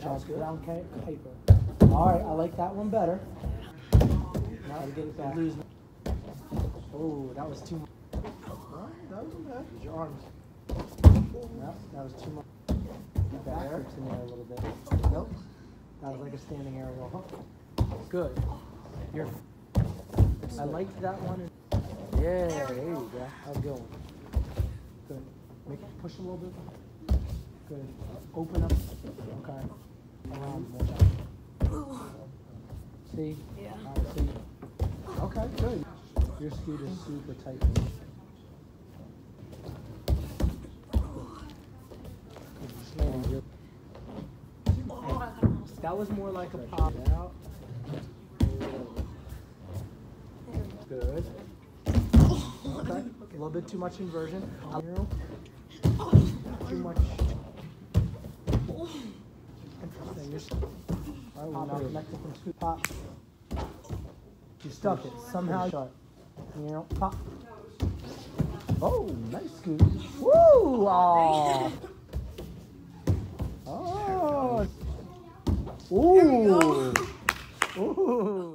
job. Brown paper. All right, I like that one better. Now to get it back. Oh, that was too much. Well, that wasn't bad. Your arms. No, that was too much. Get that air in there a little bit. Nope. That was like a standing aerial hook. Good. You're. I liked that one. Yeah, there you go. How's it going? Good. Make it push a little bit. Good. Open up. Okay. Around more. See? Yeah. See? Okay, good. Your scoot is super tight. That was more like a pop out. Good. Okay. A little bit too much inversion. Too much. Interesting. All right, we're now connected from scoop pop. You stuck it somehow. Shut. You know, pop. Oh, nice scoop. Woo! Aww. Oh. Ooh. Ooh.